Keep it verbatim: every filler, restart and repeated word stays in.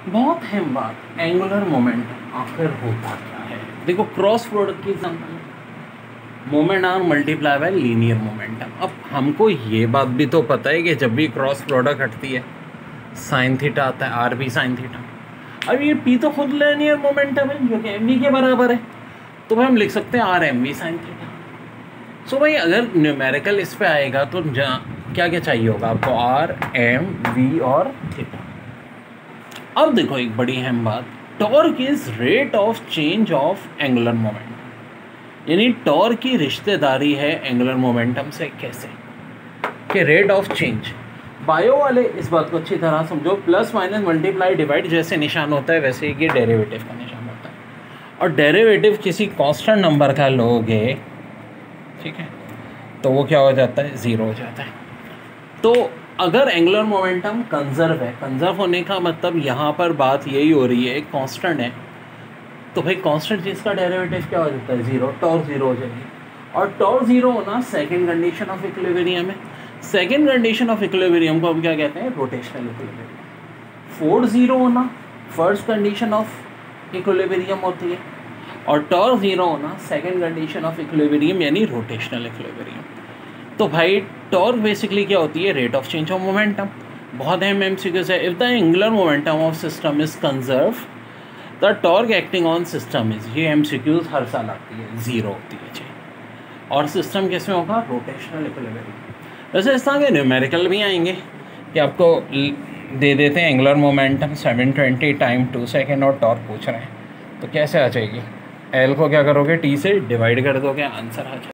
बहुत अहम बात, एंगुलर मोमेंटम आखिर होता क्या है। देखो क्रॉस प्रोडक्ट की example, moment r multiply by linear momentum. अब हमको ये बात भी तो पता है कि जब भी क्रॉस प्रोडक्ट हटती है साइन थीटा आता है, आर बी साइन थीटा। अब ये पी तो खुद लीनियर मोमेंटम है जो कि एम वी के बराबर है, तो भाई हम लिख सकते हैं r m v sine theta. So भाई अगर न्यूमेरिकल इस पे आएगा तो क्या क्या चाहिए होगा आपको, आर एम वी और थीटा। अब देखो एक बड़ी अहम बात, torque is rate of change of angular momentum, यानी टॉर्क की रिश्तेदारी है एंगुलर मोमेंटम से। कैसे कि रेट ऑफ चेंज, बायो वाले इस बात को अच्छी तरह समझो, प्लस माइनस मल्टीप्लाई डिवाइड जैसे निशान होता है वैसे ही ये डेरिवेटिव का निशान होता है, और डेरिवेटिव किसी कांस्टेंट नंबर का लोगे, ठीक है, तो वो क्या हो जाता है, ज़ीरो हो जाता है। तो अगर एंगुलर मोमेंटम कंजर्व है, कंजर्व होने का मतलब यहाँ पर बात यही हो रही है, एक कांस्टेंट है, तो भाई कांस्टेंट चीज़ का डेरिवेटिव क्या हो जाता है, ज़ीरो, टॉर्क ज़ीरो हो जाएगी। और टॉर्क ज़ीरो होना सेकंड कंडीशन ऑफ इक्विलिब्रियम है। सेकंड कंडीशन ऑफ इक्विलिब्रियम को हम क्या कहते हैं, रोटेशनल इक्विलिब्रियम। फोर्स ज़ीरो होना फर्स्ट कंडीशन ऑफ इक्विलिब्रियम होती है, और टॉर्क ज़ीरो होना सेकंड कंडीशन ऑफ इक्विलिब्रियम यानी रोटेशनल इक्विलिब्रियम। तो भाई टॉर्क बेसिकली क्या होती है, rate of change of momentum. बहुत अहम एमसीक्यूज है, if the angular momentum of system is conserve the torque acting on system is, ये एमसीक्यूज हर साल आती है, ज़ीरो होती है चाहिए। और सिस्टम किस में होगा, रोटेशनल इक्विलिब्रियम। वैसे इस तरह के न्यूमेरिकल भी आएंगे कि आपको दे देते हैं angular momentum seven twenty time two second और टॉर्क पूछ रहे हैं, तो कैसे आ जाएगी, एल को क्या करोगे, टी से डिवाइड कर दोगे, आंसर आ जाएगा।